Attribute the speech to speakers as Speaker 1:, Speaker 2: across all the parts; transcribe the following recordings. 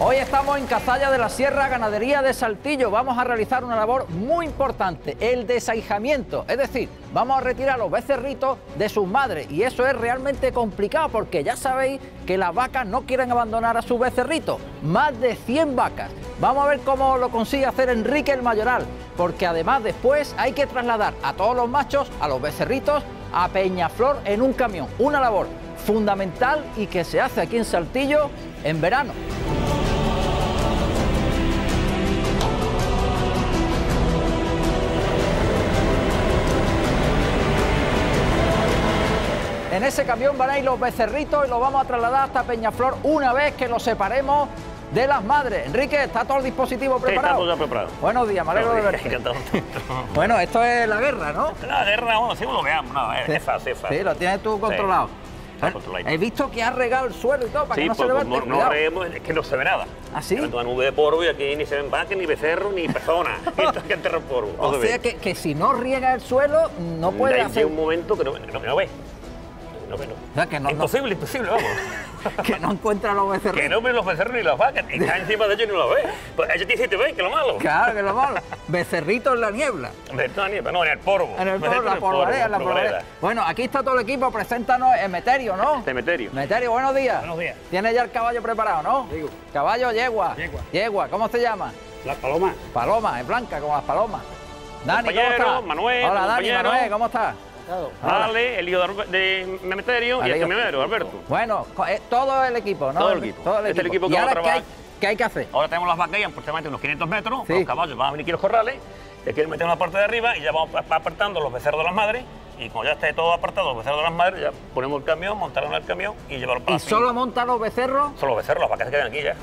Speaker 1: Hoy estamos en Cazalla de la Sierra, ganadería de Saltillo. Vamos a realizar una labor muy importante, el desaijamiento. Es decir, vamos a retirar los becerritos de sus madres. Y eso es realmente complicado porque ya sabéis que las vacas no quieren abandonar a sus becerritos. Más de 100 vacas. Vamos a ver cómo lo consigue hacer Enrique el Mayoral. Porque además después hay que trasladar a todos los machos, a los becerritos, a Peñaflor en un camión. Una labor fundamental y que se hace aquí en Saltillo en verano. En ese camión van a ir los becerritos y los vamos a trasladar hasta Peñaflor una vez que los separemos de las madres. Enrique, ¿está todo el dispositivo preparado?
Speaker 2: Sí, está todo ya preparado.
Speaker 1: Buenos días, me alegro de verte. Bueno, esto es la guerra, ¿no?
Speaker 2: La guerra, bueno, sí lo veamos, no, es fácil, es fácil.
Speaker 1: Sí, lo tienes tú controlado.
Speaker 2: Sí,
Speaker 1: he visto que has regado el suelo y todo para que no se levante.
Speaker 2: Sí, no reguemos, es que no se ve nada.
Speaker 1: ¿Ah, sí?
Speaker 2: Hay una nube de polvo y aquí ni se ven vacas, ni becerros, ni personas. que enterran polvo.
Speaker 1: O sea que si no riega el suelo, no puede hacer...
Speaker 2: Hay un momento que no ve. No,
Speaker 1: o sea, que no,
Speaker 2: imposible, vamos.
Speaker 1: Que no encuentra los becerros.
Speaker 2: Que no ven los becerros ni las vacas. Está encima de ellos y no los ve. Pues ellos te dicen te ven, que lo malo.
Speaker 1: Claro, que lo malo. Becerrito en la niebla.
Speaker 2: Becerrito en la niebla, no, en el polvo.
Speaker 1: En el polvo, la polvareda. Bueno, aquí está todo el equipo. Preséntanos Emeterio, ¿no?
Speaker 2: Emeterio.
Speaker 1: Emeterio, buenos días.
Speaker 3: Buenos días.
Speaker 1: ¿Tienes ya el caballo preparado, no?
Speaker 3: Digo.
Speaker 1: Caballo, yegua.
Speaker 3: Yegua.
Speaker 1: ¿Cómo se llama?
Speaker 3: La paloma.
Speaker 1: Paloma, es blanca como las palomas. Dani, ¿cómo
Speaker 2: Compañero,
Speaker 1: estás?
Speaker 2: Manuel,
Speaker 1: Hola, Dani,
Speaker 2: compañero.
Speaker 1: Manuel, ¿cómo estás?
Speaker 2: Vale, el hijo de Emeterio y el camionero, Alberto.
Speaker 1: Bueno, todo el equipo, ¿no?
Speaker 2: Todo el equipo.
Speaker 1: Todo el
Speaker 2: Este es el
Speaker 1: equipo.
Speaker 2: equipo que
Speaker 1: ¿Y
Speaker 2: vamos a
Speaker 1: ahora
Speaker 2: trabajar.
Speaker 1: qué hay que hacer?
Speaker 2: Ahora tenemos las vacas ya aproximadamente unos 500 metros,
Speaker 1: Sí.
Speaker 2: los caballos van a venir aquí los corrales, y aquí metemos la parte de arriba y ya vamos apartando los becerros de las madres, y cuando ya esté todo apartado, los becerros de las madres, ya ponemos el camión, montarlo en el camión y llevarlo para
Speaker 1: ¿Y solo montan los becerros?
Speaker 2: Solo los becerros, las vacas se quedan aquí ya.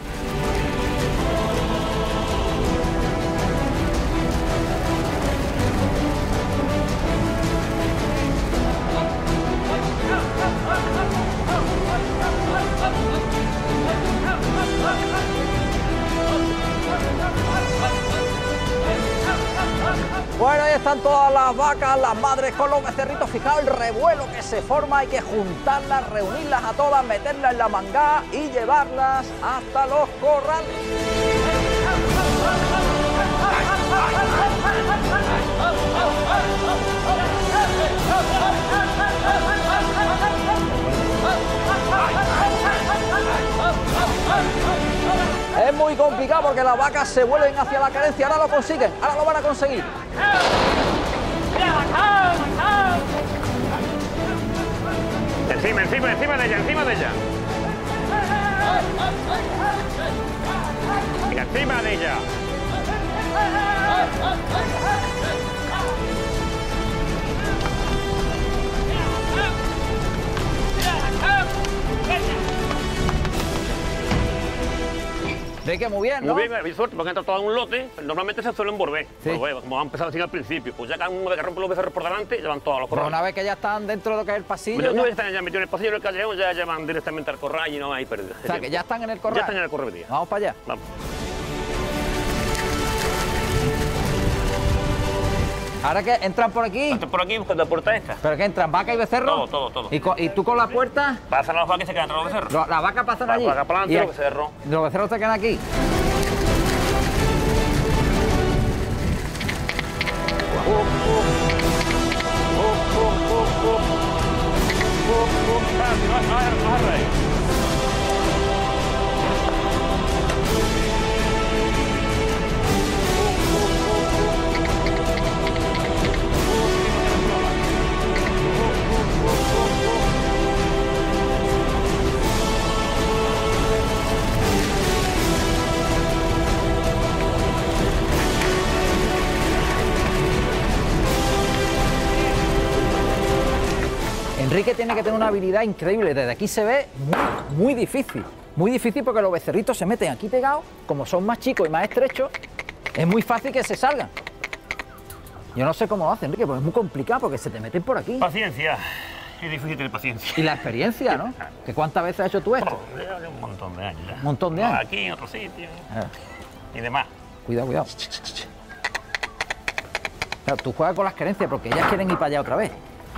Speaker 1: Bueno, ahí están todas las vacas, las madres con los becerritos. Fijaos el revuelo que se forma, hay que juntarlas, reunirlas a todas, meterlas en la mangá y llevarlas hasta los corrales. Es muy complicado porque las vacas se vuelven hacia la carencia. Ahora lo consiguen, ahora lo van a conseguir.
Speaker 2: Encima de ella, encima de ella. Venga, encima de ella.
Speaker 1: Ve que muy bien, ¿no?
Speaker 2: Muy bien, hay suerte, porque entra todo en un lote, normalmente se suelen volver,
Speaker 1: Sí.
Speaker 2: como han empezado así al principio, pues ya cada uno que rompe los becerros por delante, ya van todos a los
Speaker 1: Pero
Speaker 2: corrales.
Speaker 1: una vez que ya están dentro de lo que es el pasillo,
Speaker 2: Pero una
Speaker 1: ya...
Speaker 2: vez están ya metidos en el pasillo del callejón, ya van directamente al corral y no hay pérdida.
Speaker 1: O sea, que ya están en el corral.
Speaker 2: Ya están en el corral metidos.
Speaker 1: Vamos para allá.
Speaker 2: Vamos.
Speaker 1: Ahora que entran por aquí,
Speaker 2: Están por aquí buscando la puerta esta.
Speaker 1: pero que entran vaca y becerro.
Speaker 2: Todo.
Speaker 1: ¿Y tú con la puerta?
Speaker 2: Pasan las vacas y se quedan entre los becerros.
Speaker 1: Las vacas pasan
Speaker 2: Las
Speaker 1: allí.
Speaker 2: vacas para
Speaker 1: Y
Speaker 2: adelante, los becerros.
Speaker 1: los becerros se quedan aquí. Enrique tiene que tener una habilidad increíble. Desde aquí se ve muy difícil. Muy difícil porque los becerritos se meten aquí pegados. Como son más chicos y más estrechos, es muy fácil que se salgan. Yo no sé cómo lo hace, Enrique, porque es muy complicado porque se te meten por aquí.
Speaker 2: Paciencia. Es difícil tener paciencia.
Speaker 1: Y la experiencia, ¿no? ¿Que cuántas veces has hecho tú esto?
Speaker 2: Ya un montón de años ya.
Speaker 1: Un montón de años.
Speaker 2: Aquí, en otro sitio.
Speaker 1: Ah,
Speaker 2: Y demás.
Speaker 1: cuidado, cuidado. Claro, tú juegas con las querencias porque ellas quieren ir para allá otra vez.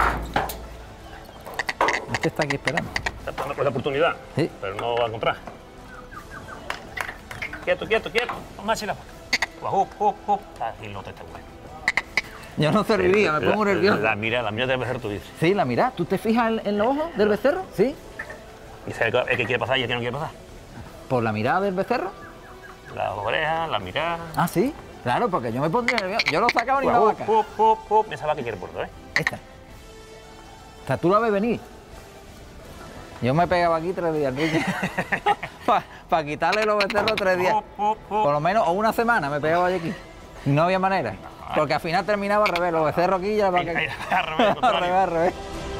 Speaker 1: Este está aquí esperando.
Speaker 2: Está esperando por la oportunidad.
Speaker 1: Sí.
Speaker 2: Pero no va a encontrar. quieto, quieto, quieto. Vamos a hacer la vaca. Así no te está bueno.
Speaker 1: Yo no serviría, me pongo nervioso.
Speaker 2: La mira del becerro, tú dices.
Speaker 1: Sí, la mira. ¿Tú te fijas en los ojos del becerro? Sí.
Speaker 2: ¿Y sabes el que quiere pasar y el que no quiere pasar?
Speaker 1: ¿Por la mirada del becerro?
Speaker 2: Las orejas, la mirada.
Speaker 1: Ah, sí. Claro, porque yo me pondría nervioso. Yo no sacaba ni la vaca.
Speaker 2: Esa vaca quiere por todo, ¿eh?
Speaker 1: Esta. O sea, tú la ves venir. Yo me pegaba aquí 3 días, Enrique. Para quitarle los becerros 3 días. Por lo menos, o una semana me pegaba yo aquí. No había manera. Porque al final terminaba al revés, los becerros aquí y la vaca aquí.
Speaker 2: Al revés,
Speaker 1: Al revés.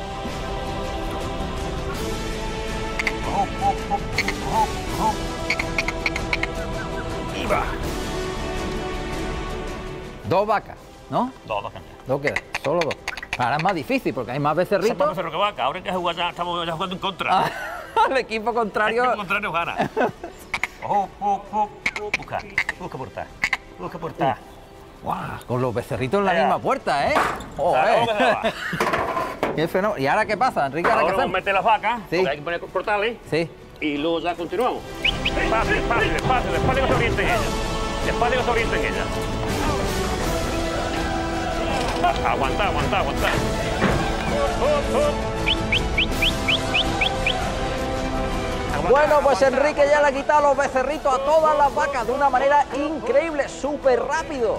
Speaker 2: Y va.
Speaker 1: 2 vacas, ¿no?
Speaker 2: 2 vacas.
Speaker 1: 2 quedan, solo 2. Ahora es más difícil porque hay más becerritos.
Speaker 2: Más becerro que vaca. Ahora hay que jugar ya, estamos ya jugando en contra.
Speaker 1: El equipo contrario.
Speaker 2: El equipo contrario gana. Busca portar. Busca portar.
Speaker 1: Guau, con los becerritos en la
Speaker 2: Allá.
Speaker 1: misma puerta, ¿eh?
Speaker 2: Claro, que se va.
Speaker 1: Qué fenómeno. ¿Y ahora qué pasa, Enrique? ¿Ahora qué
Speaker 2: Ahora vamos a
Speaker 1: hacemos?
Speaker 2: meter las vacas,
Speaker 1: Sí.
Speaker 2: porque hay que poner portales.
Speaker 1: Sí.
Speaker 2: Y luego ya continuamos. Despacio, despacio, despacio, despacio que se orienten ellas. Despacio que se orienten ellas. Aguanta, aguanta, aguanta.
Speaker 1: Bueno, pues Enrique ya le ha quitado los becerritos a todas las vacas de una manera increíble, súper rápido.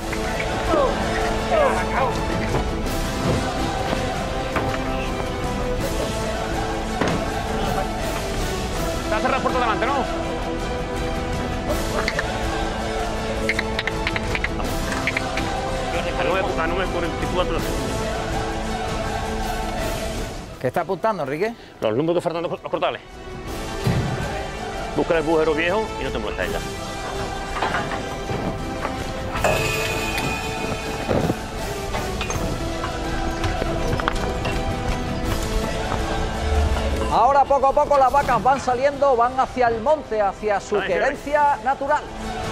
Speaker 2: Te hace la puerta delante, ¿no? A 9:44.
Speaker 1: ¿Qué está apuntando, Enrique?
Speaker 2: Los números que faltan los portales. Busca el bujero viejo y no te muestras ella.
Speaker 1: Ahora poco a poco las vacas van saliendo, van hacia el monte, hacia su
Speaker 2: Ay,
Speaker 1: querencia natural.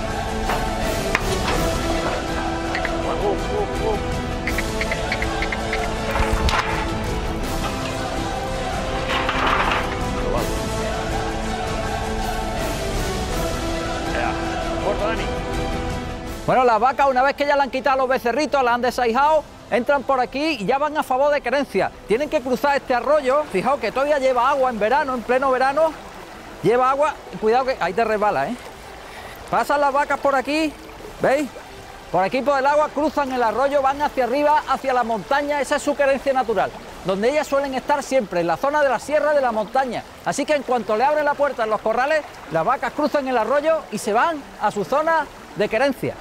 Speaker 2: Corta, Dani.
Speaker 1: Bueno, las vacas, una vez que ya le han quitado los becerritos, las han desaijado, entran por aquí y ya van a favor de querencia. Tienen que cruzar este arroyo. Fijaos que todavía lleva agua en verano, en pleno verano. Lleva agua. Cuidado que ahí te resbala, ¿eh? Pasan las vacas por aquí, ¿veis? Por aquí por el agua, cruzan el arroyo, van hacia arriba, hacia la montaña. Esa es su querencia natural, donde ellas suelen estar siempre, en la zona de la sierra de la montaña. Así que en cuanto le abren la puerta en los corrales, las vacas cruzan el arroyo y se van a su zona de querencia.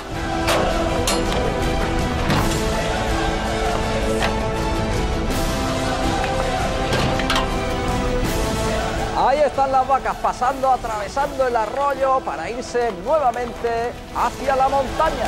Speaker 1: Ahí están las vacas pasando, atravesando el arroyo para irse nuevamente hacia la montaña.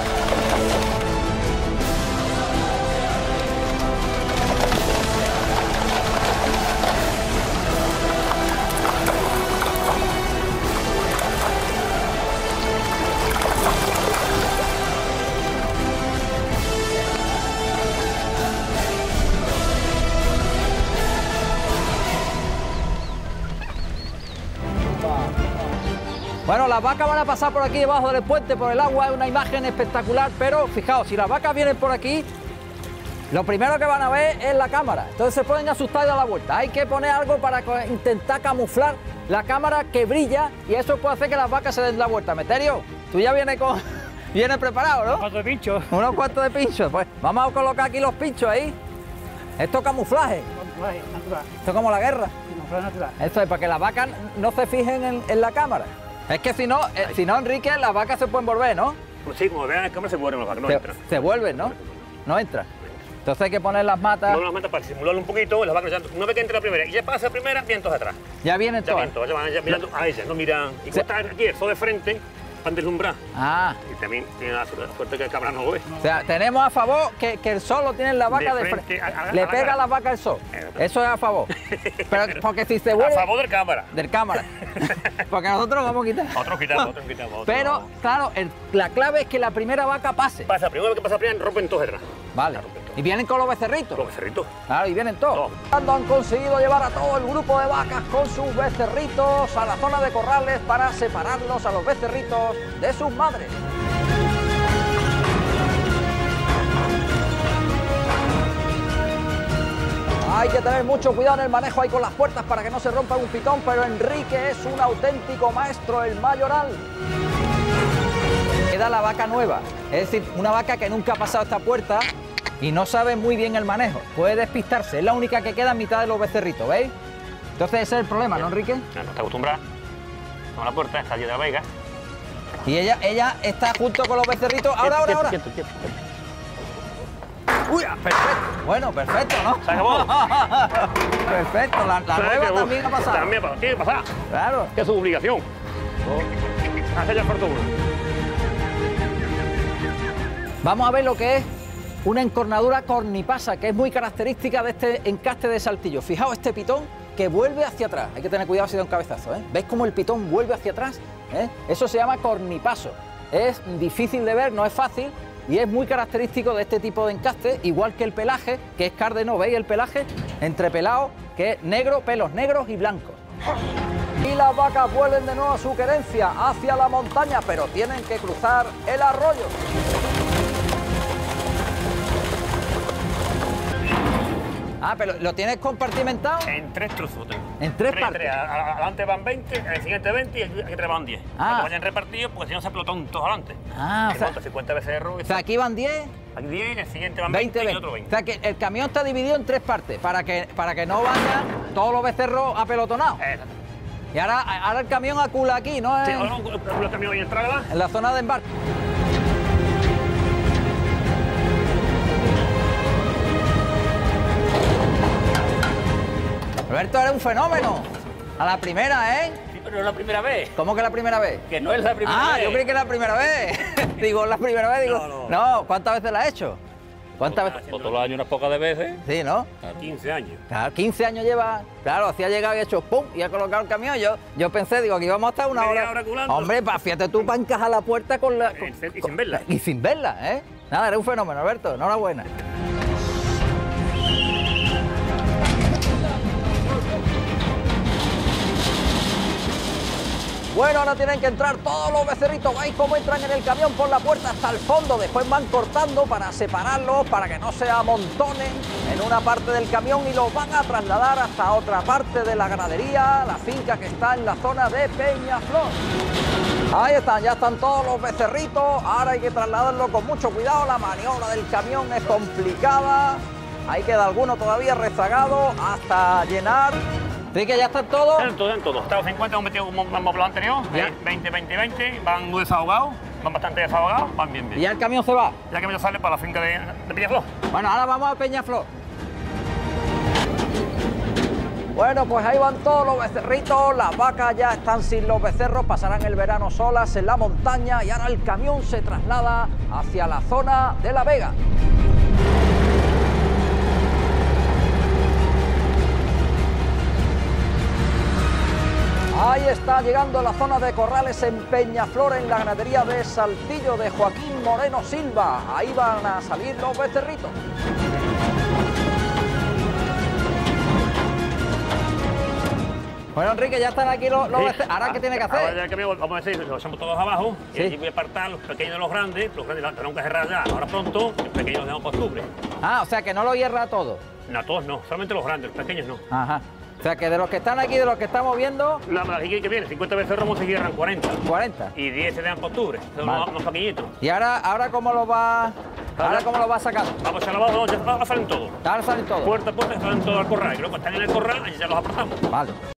Speaker 1: Bueno, las vacas van a pasar por aquí debajo del puente, por el agua, es una imagen espectacular, pero fijaos, si las vacas vienen por aquí, lo primero que van a ver es la cámara, entonces se pueden asustar y dar la vuelta. Hay que poner algo para intentar camuflar la cámara que brilla y eso puede hacer que las vacas se den la vuelta. Meterio, tú ya vienes vienes preparado, ¿no?
Speaker 3: Unos cuantos de pinchos.
Speaker 1: Unos cuantos de pinchos, pues vamos a colocar aquí los pinchos ahí. Esto es camuflaje,
Speaker 3: Camuflaje natural.
Speaker 1: esto es como la guerra.
Speaker 3: Camuflaje natural.
Speaker 1: Esto es para que las vacas no se fijen en la cámara. Es que si no, Enrique, las vacas se pueden volver, ¿no?
Speaker 2: Pues sí, como vean en cámara se vuelven las vacas, no entran.
Speaker 1: Se vuelven, ¿no? No entran. Entonces hay que poner las matas.
Speaker 2: Ponemos las matas para simularlo un poquito, y las vacas ya, una vez que entre la primera y ya pasa la primera, vientos atrás.
Speaker 1: Ya vienen
Speaker 2: Ya
Speaker 1: todas.
Speaker 2: vientos, ya van ya mirando a ellas, no miran. Y como está aquí el sol de frente, van deslumbrar.
Speaker 1: Ah,
Speaker 2: Y también tiene la suerte que el cámara no lo ve.
Speaker 1: o sea, tenemos a favor que el sol lo tiene la vaca de frente.
Speaker 2: frente, a
Speaker 1: Le
Speaker 2: la
Speaker 1: pega a
Speaker 2: cara.
Speaker 1: la vaca el sol. Eso es a favor. Pero porque si se vuelve...
Speaker 2: A favor del cámara.
Speaker 1: Del cámara. Porque nosotros vamos a quitar.
Speaker 2: Otros quitamos.
Speaker 1: Pero, claro, la clave es que la primera vaca pase.
Speaker 2: Pasa, primero que pasa la primera, rompen todos detrás.
Speaker 1: Vale.
Speaker 2: Rompen
Speaker 1: Y vienen con los becerritos.
Speaker 2: Los becerritos.
Speaker 1: Claro, y vienen todos. Cuando han conseguido llevar a todo el grupo de vacas con sus becerritos a la zona de corrales para separarlos a los becerritos de sus madres. Hay que tener mucho cuidado en el manejo ahí con las puertas para que no se rompa un pitón, pero Enrique es un auténtico maestro, el mayoral. Queda la vaca nueva, es decir, una vaca que nunca ha pasado esta puerta y no sabe muy bien el manejo, puede despistarse, es la única que queda en mitad de los becerritos, ¿veis? Entonces ese es el problema, ¿no, Enrique?
Speaker 2: No está acostumbrada. Toma la puerta, está allí de la Vega.
Speaker 1: Y ella está junto con los becerritos. Ahora.
Speaker 2: Quieto.
Speaker 1: Uy, perfecto. Bueno, perfecto, ¿no?
Speaker 2: Se acabó.
Speaker 1: Perfecto, la nueva también ha pasado.
Speaker 2: También tiene que pasar.
Speaker 1: Claro.
Speaker 2: Que es su obligación. Hace ya falta uno.
Speaker 1: Vamos a ver lo que es una encornadura cornipasa, que es muy característica de este encaste de Saltillo. Fijaos este pitón que vuelve hacia atrás. Hay que tener cuidado si da un cabezazo, ¿eh? ¿Veis cómo el pitón vuelve hacia atrás? Eso se llama cornipaso. Es difícil de ver, no es fácil, y es muy característico de este tipo de encaste, igual que el pelaje, que es cárdeno. ¿Veis el pelaje? Entrepelado, que es negro, pelos negros y blancos. Y las vacas vuelven de nuevo a su querencia, hacia la montaña, pero tienen que cruzar el arroyo. Ah, pero ¿lo tienes compartimentado?
Speaker 2: En 3 trozos tengo.
Speaker 1: ¿En 3 partes?
Speaker 2: Adelante van 20, en el siguiente 20 y aquí atrás van 10.
Speaker 1: Ah.
Speaker 2: Que vayan repartidos porque si no se explotón todos adelante.
Speaker 1: Ah, o sea,
Speaker 2: 50 becerros.
Speaker 1: o sea, aquí van 10,
Speaker 2: Aquí 10, en el siguiente van 20 y el otro 20.
Speaker 1: O sea, que el camión está dividido en 3 partes, para que no vayan todos los becerros apelotonados.
Speaker 2: Exacto.
Speaker 1: Y ahora el camión acula aquí, ¿no?
Speaker 2: Sí, ahora el camión y entrada.
Speaker 1: En la zona de embarque. Roberto, eres un fenómeno. A la primera, ¿eh?
Speaker 2: Sí, pero no es la primera vez.
Speaker 1: ¿Cómo que la primera vez?
Speaker 2: Que no es la primera vez.
Speaker 1: Ah, yo creí que era la primera vez. Digo, la primera vez, digo. No, ¿cuántas veces la has hecho? ¿Cuántas veces?
Speaker 2: Todos los años unas pocas de veces.
Speaker 1: Sí, ¿no?
Speaker 2: 15 años.
Speaker 1: Claro, 15 años lleva. Claro, hacía llegado y hecho pum, y ha colocado el camión. Yo pensé, digo, aquí vamos a estar una
Speaker 2: Media hora culando.
Speaker 1: Hombre, fíjate tú para encajar la puerta con la.
Speaker 2: Y sin verla.
Speaker 1: Y sin verla, ¿eh? Nada, eres un fenómeno, Alberto. Enhorabuena. Bueno, ahora tienen que entrar todos los becerritos. ¿Veis cómo entran en el camión por la puerta hasta el fondo? Después van cortando para separarlos, para que no se amontonen en una parte del camión y los van a trasladar hasta otra parte de la ganadería, la finca que está en la zona de Peñaflor. Ahí están, ya están todos los becerritos. Ahora hay que trasladarlo con mucho cuidado. La maniobra del camión es complicada. Ahí queda alguno todavía rezagado hasta llenar. ¿Sí que ya están todos?
Speaker 2: En todo. Hasta los 50 hemos metido como hemos hablado anterior. 20, van muy desahogados, van bastante desahogados, van bien.
Speaker 1: ¿Y ya el camión se va?
Speaker 2: Ya que me sale para la finca de Peñaflor.
Speaker 1: Bueno, ahora vamos a Peñaflor. Bueno, pues ahí van todos los becerritos, las vacas ya están sin los becerros, pasarán el verano solas en la montaña y ahora el camión se traslada hacia la zona de La Vega. Ahí está llegando a la zona de corrales en Peñaflor, en la ganadería de Saltillo de Joaquín Moreno Silva. Ahí van a salir los becerritos. Bueno, Enrique, ya están aquí los becerros. ¿Ahora qué tiene que hacer?
Speaker 2: Ahora ya que vamos a decir, los echamos todos abajo,
Speaker 1: ¿Sí?
Speaker 2: y allí voy a apartar los pequeños de los grandes tenemos que cerrar ya, ahora pronto, los pequeños los dejamos para octubre.
Speaker 1: Ah, o sea que no lo hierra todo.
Speaker 2: No, todos no, solamente los grandes, los pequeños no.
Speaker 1: Ajá. O sea que de los que están aquí, de los que estamos viendo...
Speaker 2: La que viene, 50 becerros vamos a cierran 40.
Speaker 1: 40.
Speaker 2: Y 10 se dan para octubre, son
Speaker 1: Vale.
Speaker 2: unos pequeñitos.
Speaker 1: ¿Y ahora cómo lo va...? ¿Ahora cómo lo va a sacar?
Speaker 2: Vamos a lavar, ya salen todos.
Speaker 1: Ahora salen todos.
Speaker 2: Puerta a puerta, salen todos al corral. Y luego están en el corral, allí ya los apartamos.
Speaker 1: Vale.